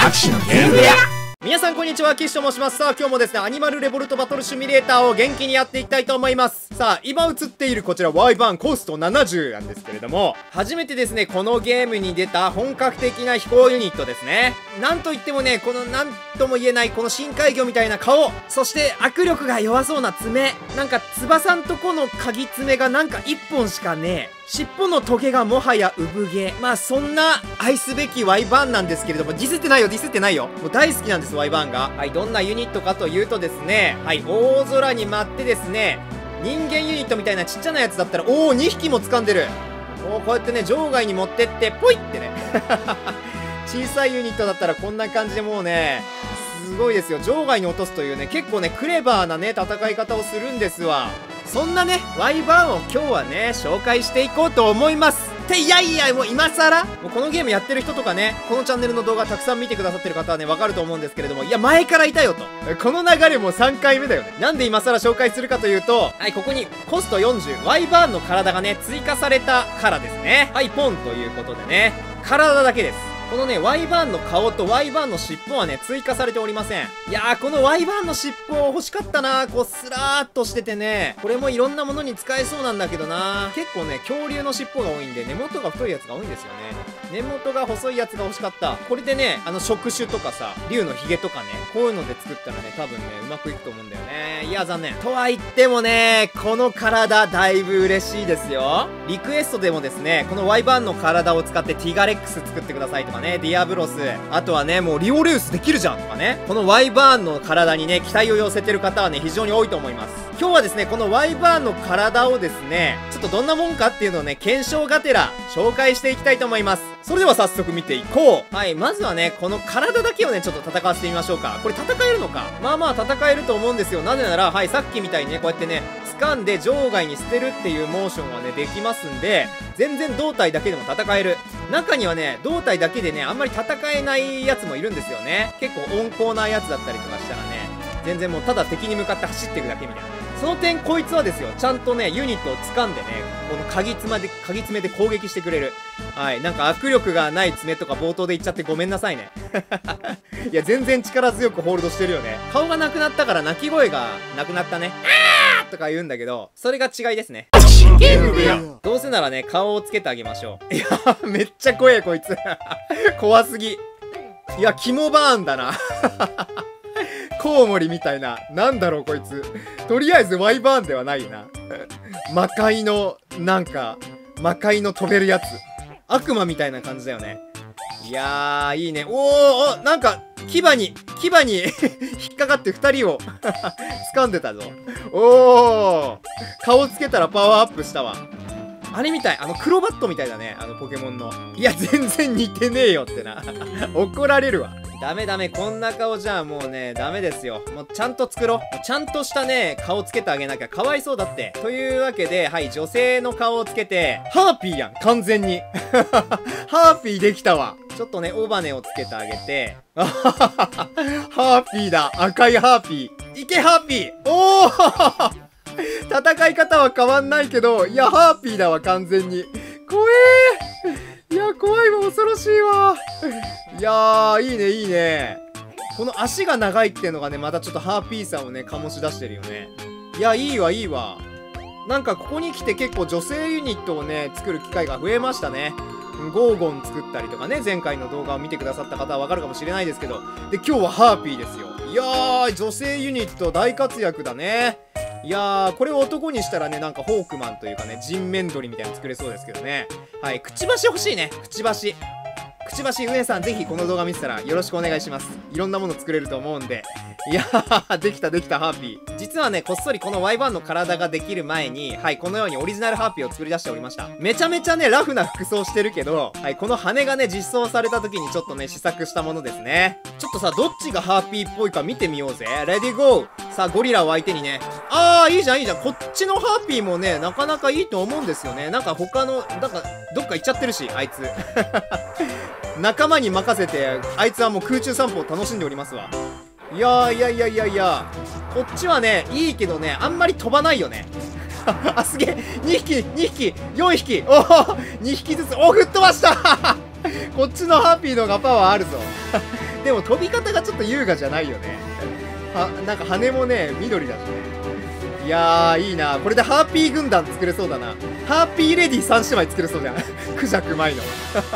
アクションのゲーム部屋。 皆さんこんにちは、岸と申します。さあ今日もですね、アニマルレボルトバトルシミュレーターを元気にやっていきたいと思います。さあ今映っているこちら Y 版コスト70なんですけれども、初めてですねこのゲームに出た本格的な飛行ユニットですね。なんといってもね、このなんとも言えないこの深海魚みたいな顔、そして握力が弱そうな爪、なんか翼んとこの鍵爪がなんか1本しかねえ、尻尾のトゲがもはや産毛。まあそんな愛すべき Y 版なんですけれども、ディスってないよディスってないよ、もう大好きなんです Y 版が。はい、どんなユニットかというとですね、はい、大空に舞ってですね、人間ユニットみたいなちっちゃなやつだったら、おお2匹も掴んでる。おおこうやってね場外に持ってってポイってね小さいユニットだったらこんな感じでもうねすごいですよ、場外に落とすというね、結構ねクレバーなね戦い方をするんですわ。そんなね Y 版を今日はね紹介していこうと思います。っていやいや、もう今更もうこのゲームやってる人とかね、このチャンネルの動画たくさん見てくださってる方はねわかると思うんですけれども、いや前からいたよと、この流れもう3回目だよね。なんで今更紹介するかというと、はい、ここにコスト40 Y 版の体がね追加されたからですね。はい、ポンということでね、体だけです。このね Y 版の顔と Y 版の尻尾はね追加されておりません。いやーこの Y 版の尻尾欲しかったな。こうスラーっとしててね、これもいろんなものに使えそうなんだけどな。結構ね恐竜の尻尾が多いんで根元が太いやつが多いんですよね。根元が細いやつが欲しかった。これでね触手とかさ竜のヒゲとかね、こういうので作ったらね多分ねうまくいくと思うんだよね。いや残念とは言ってもね、この体だいぶ嬉しいですよ。リクエストでもですね、この Y 版の体を使ってティガレックス作ってくださいとかね、ディアブロス、あとはねもうリオレウスできるじゃんとかね、この Y バーンの体にね期待を寄せてる方はね非常に多いと思います。今日はですねこの Y バーンの体をですねちょっとどんなもんかっていうのをね検証がてら紹介していきたいと思います。それでは早速見ていこう。はい、まずはねこの体だけをねちょっと戦わせてみましょうか。これ戦えるのか、まあまあ戦えると思うんですよ。なぜならはいさっきみたいにねこうやってね掴んで場外に捨てるっていうモーションはねできますんで、全然胴体だけでも戦える。中にはね胴体だけでねあんまり戦えないやつもいるんですよね。結構温厚なやつだったりとかしたらね、全然もうただ敵に向かって走っていくだけみたいな。その点こいつはですよ、ちゃんとねユニットを掴んでねこの鍵爪で攻撃してくれる。はい、なんか握力がない爪とか冒頭で言っちゃってごめんなさいねいや全然力強くホールドしてるよね。顔がなくなったから鳴き声がなくなったね、あーとか言うんだけど、それが違いですね。どうせならね顔をつけてあげましょう。いやめっちゃ怖えこいつ怖すぎ。いや肝バーンだなコウモリみたいな、なんだろうこいつ。とりあえず Y バーンではないな魔界のなんか魔界の飛べるやつ、悪魔みたいな感じだよね。いやーいいね。おーなんか牙に引っかかって2人を掴んでたぞ。おー顔つけたらパワーアップしたわ。あれみたい、クロバットみたいだね、ポケモンの。いや全然似てねえよってな怒られるわ。ダメダメ、こんな顔じゃもうねダメですよ。もうちゃんと作ろう。ちゃんとしたね顔つけてあげなきゃかわいそうだって。というわけではい、女性の顔をつけて、ハーピーやん完全にハーピーできたわ。ちょっとね尾羽をつけてあげてハーピーだ、赤いハーピー。いけハーピー。おお戦い方は変わんないけど、いやハーピーだわ完全に。怖えー、いや怖いわ、恐ろしいわ。いやーいいねいいね。この足が長いっていうのがねまたちょっとハーピーさをね醸し出してるよね。いやいいわいいわ。なんかここに来て結構女性ユニットをね作る機会が増えましたね。ゴーゴン作ったりとかね、前回の動画を見てくださった方はわかるかもしれないですけど、で今日はハーピーですよ。いやー女性ユニット大活躍だね。いやーこれを男にしたらねなんかホークマンというかね人面鳥みたいなの作れそうですけどね。はい、くちばし欲しいね。くちばしうねさんぜひこの動画見てたらよろしくお願いします。いろんなもの作れると思うんで。いやーできたハーピー。実はねこっそりこの Y バーンの体ができる前にはいこのようにオリジナルハーピーを作り出しておりました。めちゃめちゃねラフな服装してるけど、はいこの羽がね実装された時にちょっとね試作したものですね。ちょっとさどっちがハーピーっぽいか見てみようぜ。レディーゴー。さあゴリラを相手にね、いいじゃんこっちのハーピーもねなかなかいいと思うんですよね。なんか他のなんかどっか行っちゃってるしあいつ仲間に任せてあいつはもう空中散歩を楽しんでおりますわ。いやこっちはねいいけどねあんまり飛ばないよねあすげえ2匹4匹おお2匹ずつ吹っ飛ばしたこっちのハッピーの方がパワーあるぞでも飛び方がちょっと優雅じゃないよね。なんか羽もね緑だしね。いやーいいな。これでハーピー軍団作れそうだな。ハーピーレディ3姉妹作れそうじゃん。クジャクマイの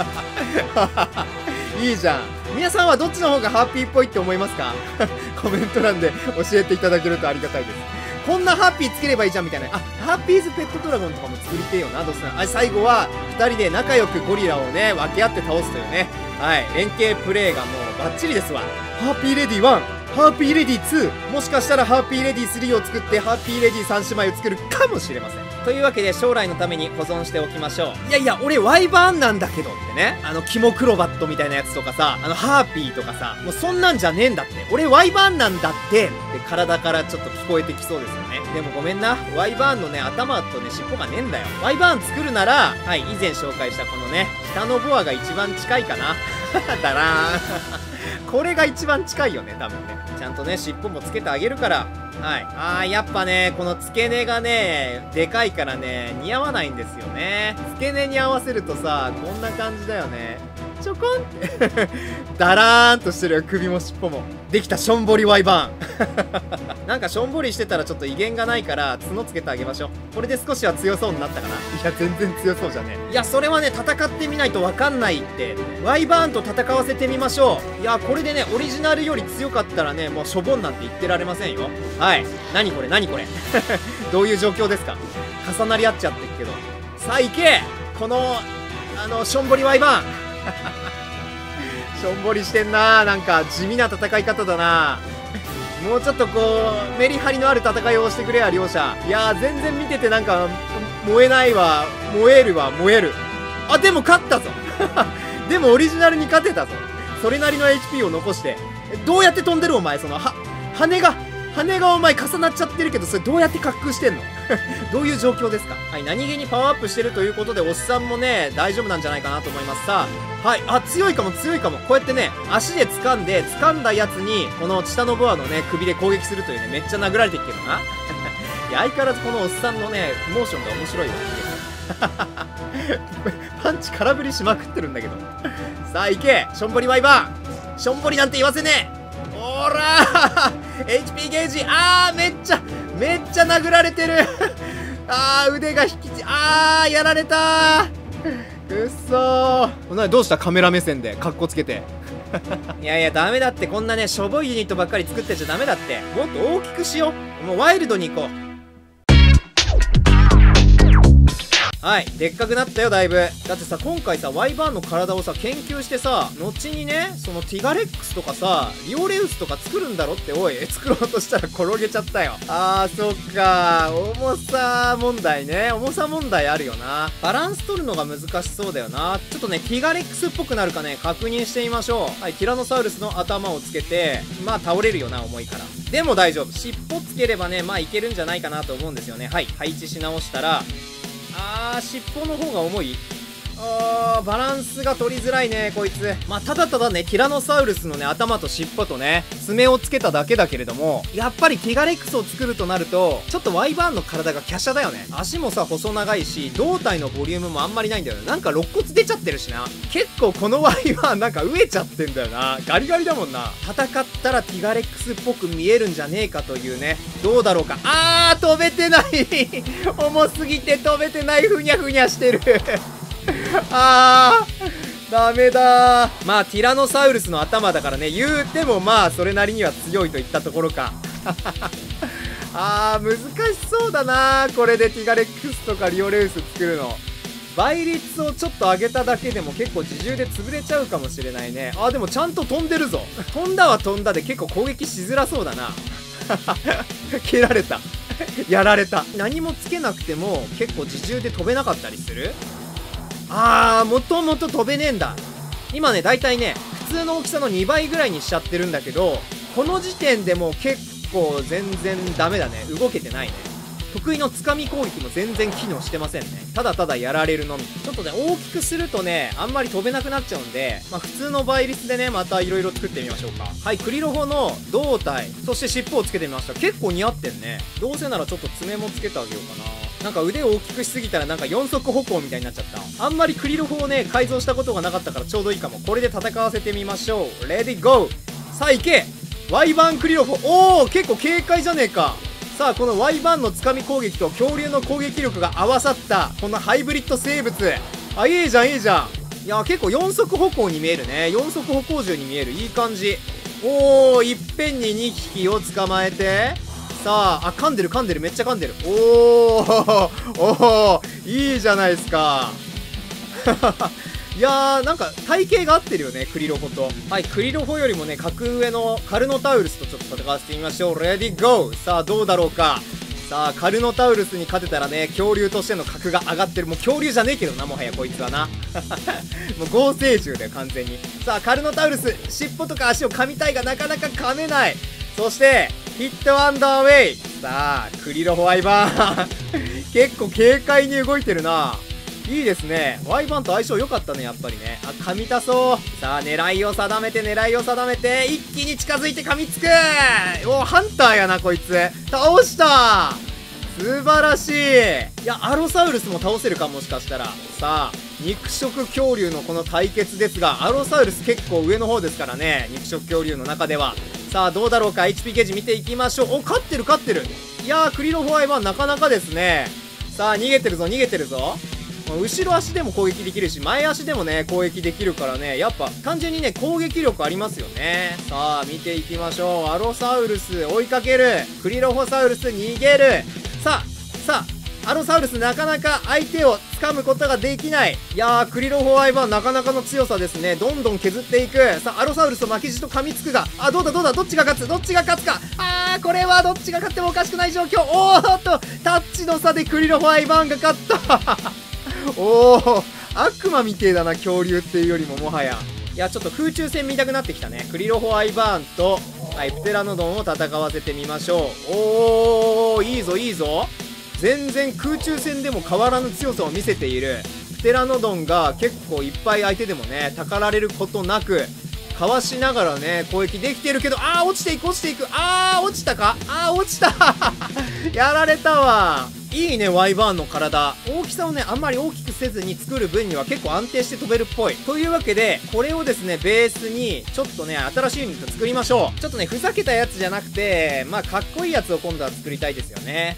いいじゃん。皆さんはどっちの方がハッピーっぽいって思いますか？コメント欄で教えていただけるとありがたいです。こんなハッピーつければいいじゃんみたいな。ハッピーズペットドラゴンとかも作りてえよな。どうせな。最後は2人で仲良くゴリラをね分け合って倒すというね。はい、連携プレイがもうバッチリですわ。ハッピーレディ1、ハッピーレディ2、もしかしたらハッピーレディ3を作ってハッピーレディ3姉妹を作るかもしれません。というわけで将来のために保存しておきましょう。いやいや俺ワイバーンなんだけどってね、キモクロバットみたいなやつとかさ、ハーピーとかさ、もうそんなんじゃねえんだって、俺ワイバーンなんだってって体からちょっと聞こえてきそうですよね。でもごめんな、ワイバーンのね頭とね尻尾がねえんだよ。ワイバーン作るなら、はい、以前紹介したこのね北のボアが一番近いかなだなーこれが一番近いよね多分ね。ちゃんとね尻尾もつけてあげるから。はい。やっぱねこの付け根がねでかいからね似合わないんですよね。付け根に合わせるとさこんな感じだよね。ちょこんってだらーんとしてるよ、首も尻尾も。できた、しょんぼりワイバーンなんかしょんぼりしてたらちょっと威厳がないから角つけてあげましょう。これで少しは強そうになったかな。いや全然強そうじゃねえ。いやそれはね戦ってみないと分かんないって。ワイバーンと戦わせてみましょう。いやこれでねオリジナルより強かったらねもうしょぼんなんて言ってられませんよ。はい、何これ何これどういう状況ですか。重なり合っちゃってるけど。さあ行けこのしょんぼりワイバーンしょんぼりしてんな。なんか地味な戦い方だな。もうちょっとこうメリハリのある戦いをしてくれや両者。いやー全然見ててなんか燃えないわ。燃えるわ燃える。あでも勝ったぞでもオリジナルに勝てたぞ。それなりの HP を残して。どうやって飛んでるお前。その羽がお前重なっちゃってるけどそれどうやって滑空してんのどういう状況ですか。はい、何気にパワーアップしてるということでおっさんもね大丈夫なんじゃないかなと思います。さあはい、強いかも強いかも。こうやってね足で掴んだやつにこの下のボアのね首で攻撃するというねめっちゃ殴られていくけどないや相変わらずこのおっさんのねモーションが面白いよパンチ空振りしまくってるんだけどさあ行けしょんぼりワイバーン。しょんぼりなんて言わせねえ。おらHP ゲージめっちゃ殴られてる腕が引きやられたくっそー。どうしたカメラ目線でカッコつけていやいやダメだって。こんなねしょぼいユニットばっかり作ってちゃダメだって。もっと大きくしよう。もうワイルドに行こう。はい、でっかくなったよだいぶ。だってさ今回さワイバーンの体をさ研究してさ後にねそのティガレックスとかさリオレウスとか作るんだろって。おい作ろうとしたら転げちゃったよ。そっか重さ問題ね。重さ問題あるよな。バランス取るのが難しそうだよな。ちょっとねティガレックスっぽくなるかね確認してみましょう。はい、ティラノサウルスの頭をつけてまあ倒れるよな重いから。でも大丈夫。尻尾つければねまあいけるんじゃないかなと思うんですよね。はい、配置し直したら尻尾の方が重い。バランスが取りづらいねこいつ。まあただただねティラノサウルスのね頭と尻尾とね爪をつけただけだけれども、やっぱりティガレックスを作るとなるとちょっとワイバーンの体が華奢だよね。足もさ細長いし胴体のボリュームもあんまりないんだよね。なんか肋骨出ちゃってるしな。結構このワイバーンなんか飢えちゃってんだよな。ガリガリだもんな。戦ったらティガレックスっぽく見えるんじゃねえかというね。どうだろうか。飛べてない重すぎて飛べてない。ふにゃふにゃしてるダメだー。まあティラノサウルスの頭だからね言うてもまあそれなりには強いといったところか難しそうだなこれでティガレックスとかリオレウス作るの。倍率をちょっと上げただけでも結構自重で潰れちゃうかもしれないね。でもちゃんと飛んでるぞ飛んだは飛んだで結構攻撃しづらそうだな蹴られたやられた。何もつけなくても結構自重で飛べなかったりする。もともと飛べねえんだ。今ねだいたいね普通の大きさの2倍ぐらいにしちゃってるんだけど、この時点でもう結構全然ダメだね。動けてないね。得意のつかみ攻撃も全然機能してませんね。ただただやられるのみ。ちょっとね大きくするとねあんまり飛べなくなっちゃうんで、普通の倍率でねまた色々作ってみましょうか。はい、クリロホの胴体そして尻尾をつけてみました。結構似合ってんね。どうせならちょっと爪もつけてあげようかな。 なんか腕を大きくしすぎたらなんか4足歩行みたいになっちゃった。あんまりクリロフをね改造したことがなかったからちょうどいいかも。これで戦わせてみましょう。レディーゴー。さあ行け。ワイバーンクリロフ。おお、結構軽快じゃねえか。さあこのワイバーンのつかみ攻撃と恐竜の攻撃力が合わさったこのハイブリッド生物、あ、いいじゃんいいじゃん。いや結構4足歩行に見えるね。4足歩行銃に見える。いい感じ。おお、いっぺんに2匹を捕まえて、さあ、あ、噛んでる噛んでる、めっちゃ噛んでる。おーおー、いいじゃないですか。いやー、なんか体型が合ってるよね、クリロフォと。はい、クリロフォよりもね格上のカルノタウルスとちょっと戦わせてみましょう。レディーゴー。さあどうだろうか。さあカルノタウルスに勝てたらね恐竜としての格が上がってる。もう恐竜じゃねえけどな、もはやこいつはな。もう合成獣だよ完全に。さあカルノタウルス、尻尾とか足を噛みたいがなかなか噛めない。そしてヒットアンダーウェイ。さあクリロフォワイバーン結構軽快に動いてるな。いいですね。ワイバーンと相性良かったねやっぱりね。あ、噛みたそう。さあ狙いを定めて狙いを定めて一気に近づいて噛みつく。お、ハンターやなこいつ。倒した。素晴らしい。いやアロサウルスも倒せるかもしかしたら。さあ肉食恐竜のこの対決ですが、アロサウルス結構上の方ですからね、肉食恐竜の中では。さあどうだろうか。 HP ゲージ見ていきましょう。お、勝ってる勝ってる。いやークリロフォワイバーなかなかですね。さあ逃げてるぞ逃げてるぞ。後ろ足でも攻撃できるし前足でもね攻撃できるからね、やっぱ単純にね攻撃力ありますよね。さあ見ていきましょう。アロサウルス追いかける。クリロフォサウルス逃げる。さあアロサウルスなかなか相手を掴むことができない。いやークリロフォワイバーなかなかの強さですね。どんどん削っていく。さあアロサウルスと巻き舌と噛みつくが、あ、どうだどうだ、どっちが勝つどっちが勝つか。あーこれはどっちが勝ってもおかしくない状況。おーっとタッチの差でクリロフォワイバーンが勝ったおお、悪魔みてえだな恐竜っていうよりももはや。いやちょっと空中戦見たくなってきたね。クリロフォワイバーンと、はい、プテラノドンを戦わせてみましょう。おお、いいぞいいぞ。全然空中戦でも変わらぬ強さを見せている。プテラノドンが結構いっぱい相手でもねたかられることなくかわしながらね攻撃できてるけど、あー落ちていく落ちていく。あー落ちたか。あー落ちたやられたわ。いいねワイバーンの体。大きさをねあんまり大きくせずに作る分には結構安定して飛べるっぽい。というわけでこれをですねベースにちょっとね新しいユニット作りましょう。ちょっとねふざけたやつじゃなくて、まあかっこいいやつを今度は作りたいですよね。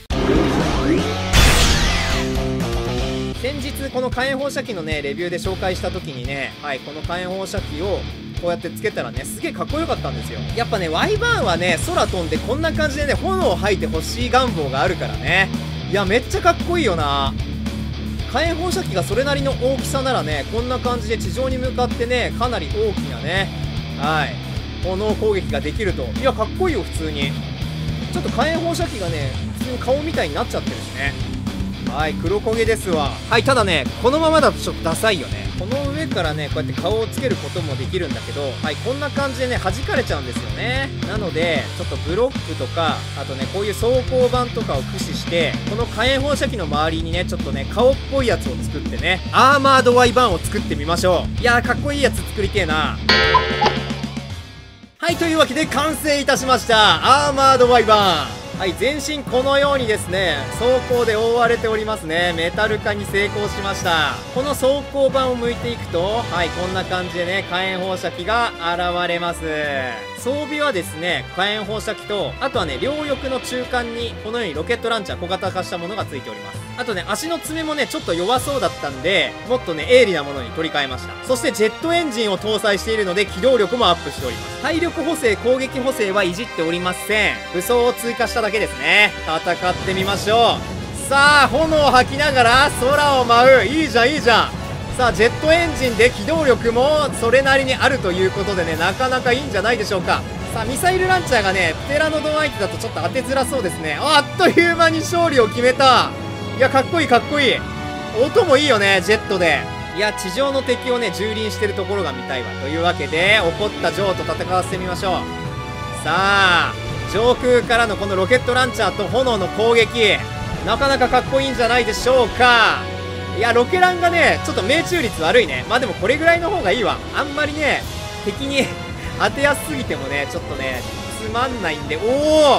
先日この火炎放射器のねレビューで紹介した時にね、はい、この火炎放射器をこうやってつけたらねすげえかっこよかったんですよ。やっぱねワイバーンはね空飛んでこんな感じでね炎を吐いてほしい願望があるからね。いやめっちゃかっこいいよな。火炎放射器がそれなりの大きさならねこんな感じで地上に向かってねかなり大きなね、はい、炎攻撃ができると。いやかっこいいよ普通に。ちょっと火炎放射器がね普通に顔みたいになっちゃってるしね。はい、黒焦げですわ。はい、ただねこのままだとちょっとダサいよね。この上からねこうやって顔をつけることもできるんだけど、はい、こんな感じでね弾かれちゃうんですよね。なのでちょっとブロックとかあとねこういう装甲板とかを駆使してこの火炎放射器の周りにねちょっとね顔っぽいやつを作ってねアーマードワイバーンを作ってみましょう。いやーかっこいいやつ作りてえな。はい、というわけで完成いたしましたアーマードワイバーン。はい、全身このようにですね装甲で覆われておりますね。メタル化に成功しました。この装甲板を向いていくと、はい、こんな感じでね火炎放射器が現れます。装備はですね火炎放射器と、あとはね両翼の中間にこのようにロケットランチャー小型化したものがついております。あとね足の爪もねちょっと弱そうだったんでもっとね鋭利なものに取り替えました。そしてジェットエンジンを搭載しているので機動力もアップしております。体力補正攻撃補正はいじっておりません。武装を追加しただけですね。戦ってみましょう。さあ炎を吐きながら空を舞う。いいじゃんいいじゃん。さあジェットエンジンで機動力もそれなりにあるということでねなかなかいいんじゃないでしょうか。さあミサイルランチャーがねプテラノドン相手だとちょっと当てづらそうですね。あっという間に勝利を決めた。いやかっこいいかっこいい。音もいいよねジェットで。いや地上の敵をね蹂躙してるところが見たいわ。というわけで怒ったジョーと戦わせてみましょう。さあ上空からのこのロケットランチャーと炎の攻撃なかなかかっこいいんじゃないでしょうか。いやロケランがねちょっと命中率悪いね。まあでもこれぐらいの方がいいわ。あんまりね敵に当てやすすぎてもねちょっとねつまんないんで。おお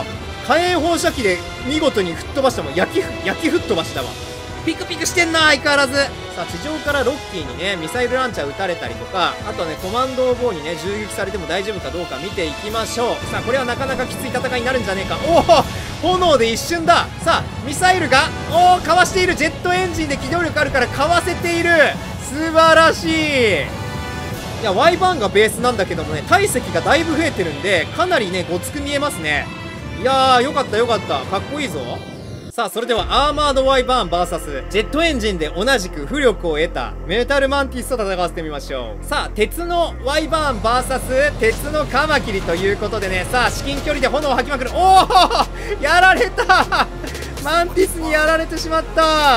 火炎放射器で見事に吹っ飛ばしたもん。焼き吹っ飛ばしたわ。ピクピクしてんな、相変わらず。さあ、地上からロッキーにね、ミサイルランチャー撃たれたりとか、あとはね、コマンドボウにね、銃撃されても大丈夫かどうか見ていきましょう。さあ、これはなかなかきつい戦いになるんじゃねえか。おお、炎で一瞬だ。さあ、ミサイルが、かわしている。ジェットエンジンで機動力あるからかわせている。素晴らしい。いや、Y バーンがベースなんだけどもね、体積がだいぶ増えてるんで、かなりね、ごつく見えますね。いやー、よかったよかった。かっこいいぞ。さあ、それではアーマード Y バーン VS ジェットエンジンで同じく浮力を得たメタルマンティスと戦わせてみましょう。さあ、鉄の Y バーン VS 鉄のカマキリということでね、さあ、至近距離で炎を吐きまくる。おお、やられたマンティスにやられてしまった。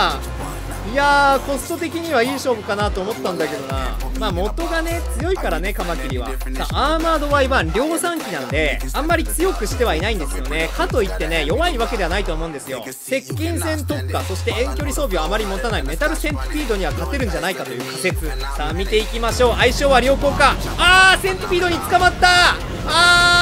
いやー、コスト的にはいい勝負かなと思ったんだけどな。まあ元がね、強いからね、カマキリは。さあ、アーマード Y バーン量産機なんで、あんまり強くしてはいないんですよね。かといってね、弱いわけではないと思うんですよ。接近戦特化、そして遠距離装備をあまり持たないメタルセンティピードには勝てるんじゃないかという仮説。さあ、見ていきましょう。相性は良好か。センティピードに捕まった。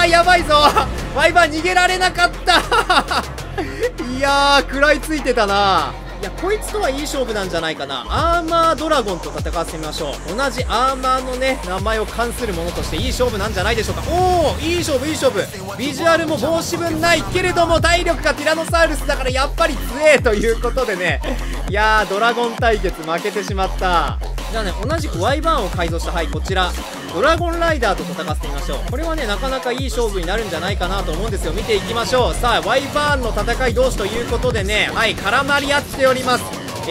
やばいぞ。Y バーン逃げられなかったいやー、食らいついてたな。いや、こいつとはいい勝負なんじゃないかな。アーマードラゴンと戦わせてみましょう。同じアーマーのね、名前を冠するものとしていい勝負なんじゃないでしょうか。いい勝負いい勝負。ビジュアルも申し分ないけれども、体力がティラノサウルスだからやっぱり強えということでね。いやー、ドラゴン対決負けてしまった。じゃあね、同じく Y バーンを改造した、こちらドラゴンライダーと戦わせてみましょう。これはね、なかなかいい勝負になるんじゃないかなと思うんですよ。見ていきましょう。さあ、 Y バーンの戦い同士ということでね、絡まり合っております。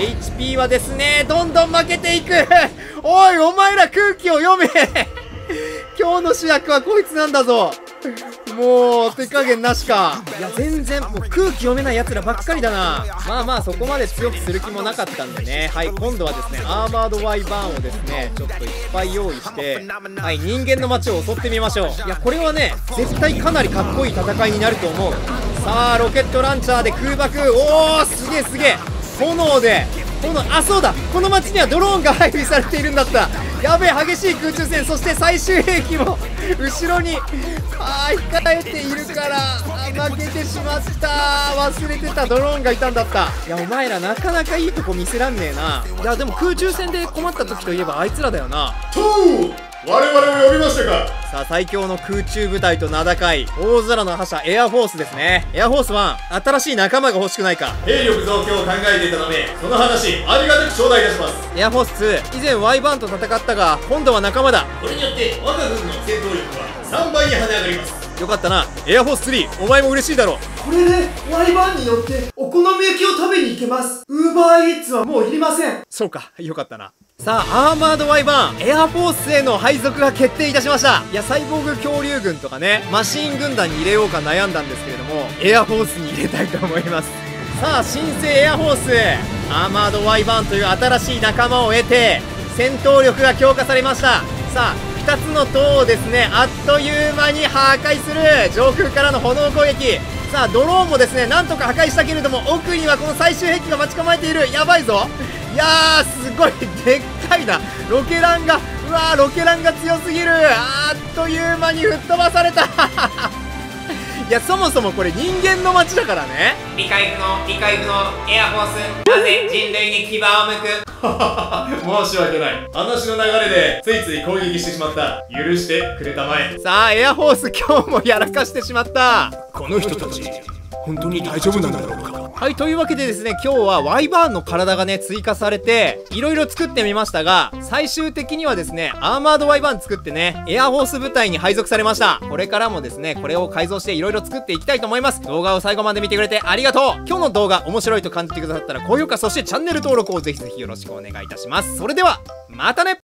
HP はですね、どんどん負けていくおい、お前ら空気を読め今日の主役はこいつなんだぞ。もう手加減なしか。いや、全然もう空気読めないやつらばっかりだな。まあそこまで強くする気もなかったんでね。今度はですね、アーマード Y バーンをですね、ちょっといっぱい用意して、人間の街を襲ってみましょう。いや、これはね、絶対かなりかっこいい戦いになると思う。さあ、ロケットランチャーで空爆。すげえすげえ。炎で、そうだ、この街にはドローンが配備されているんだった。やべえ、激しい空中戦、そして最終兵器も後ろに控えているから負けてしまった。忘れてた、ドローンがいたんだった。いや、お前らなかなかいいとこ見せらんねえな。いや、でも空中戦で困った時といえばあいつらだよな。 我々を呼びましたか。 さあ、最強の空中部隊と名高い大空の覇者エアフォースですね。エアフォース1、新しい仲間が欲しくないか。 兵力増強を考えていたため、その話ありがたく頂戴いたします。 エアフォース2、以前 Y バーンと戦ったが今度は仲間だ。 これによって我が軍の戦闘力は3倍に跳ね上がります。 よかったな、エアフォース3、お前も嬉しいだろう。 これで Y バーンに乗ってお好み焼きを食べに行けます。ウーバーイーツはもういりません。 そうか、よかったな。さあ、アーマード Y バーンエアフォースへの配属が決定いたしました。いや、サイボーグ恐竜軍とかね、マシーン軍団に入れようか悩んだんですけれども、エアフォースに入れたいと思います。さあ、新生エアフォースアーマード Y バーンという新しい仲間を得て戦闘力が強化されました。さあ、2つの塔をですね、あっという間に破壊する上空からの炎攻撃。さあ、ドローンもですね、なんとか破壊したけれども、奥にはこの最終兵器が待ち構えている。やばいぞ。いやー、すごいでっかいな。ロケランが、ロケランが強すぎる。あっという間に吹っ飛ばされたいや、そもそもこれ人間の街だからね。 理解不能エアフォース、なぜ人類に牙を向く申し訳ない。話の流れでついつい攻撃してしまった。許してくれたまえ。 さあ、エアフォース今日もやらかしてしまった。 この人たち本当に大丈夫なんだろうか。 というわけでですね、今日は Y バーンの体がね、追加されて、いろいろ作ってみましたが、最終的にはですね、アーマード Y バーン作ってね、エアフォース部隊に配属されました。これからもですね、これを改造していろいろ作っていきたいと思います。動画を最後まで見てくれてありがとう。今日の動画面白いと感じてくださったら高評価、そしてチャンネル登録をぜひぜひよろしくお願いいたします。それでは、またね。